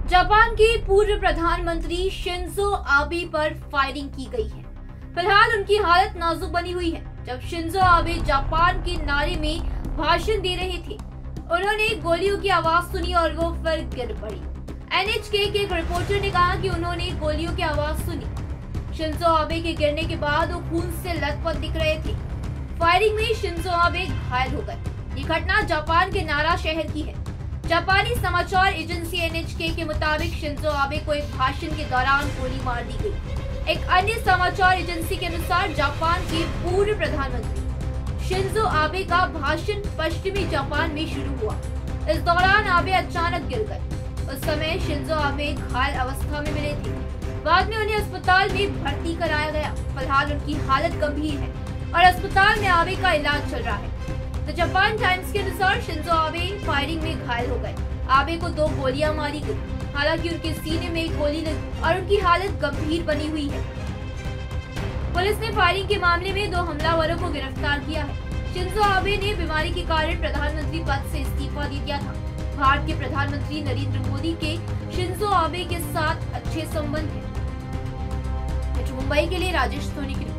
Japan के पूर्व प्रधानमंत्री शिंजो आबे पर फायरिंग की गई है। फिलहाल उनकी हालत नाजुक बनी हुई है। जब शिंजो आबे जापान के नारे में भाषण दे रहे थे, उन्होंने गोलियों की आवाज सुनी और वो फिर गिर पड़ी। NHK के एक रिपोर्टर ने कहा कि उन्होंने गोलियों की आवाज सुनी। शिंजो आबे के गिरने के बाद वो खून से लथपथ दिख रहे थे। फायरिंग में शिंजो आबे घायल हो गए। ये घटना जापान के नारा शहर की है। जापानी समाचार एजेंसी NHK के मुताबिक शिंजो आबे को एक भाषण के दौरान गोली मार दी गई। एक अन्य समाचार एजेंसी के अनुसार जापान के पूर्व प्रधानमंत्री शिंजो आबे का भाषण पश्चिमी जापान में शुरू हुआ। इस दौरान आबे अचानक गिर गए। उस समय शिंजो आबे घायल अवस्था में मिले थे। बाद में उन्हें अस्पताल में भर्ती कराया गया। फिलहाल उनकी हालत गंभीर है और अस्पताल में आबे का इलाज चल रहा है। तो जापान टाइम्स के अनुसार शिंजो आबे फायरिंग में घायल हो गए। आबे को 2 गोलियां मारी गई। हालांकि उनके सीने में एक गोली लगी और उनकी हालत गंभीर बनी हुई है। पुलिस ने फायरिंग के मामले में 2 हमलावरों को गिरफ्तार किया है। शिंजो आबे ने बीमारी के कारण प्रधानमंत्री पद से इस्तीफा दे दिया था। भारत के प्रधानमंत्री नरेंद्र मोदी के शिंजो आबे के साथ अच्छे संबंध हैं। मुंबई के लिए राजेश सोनी की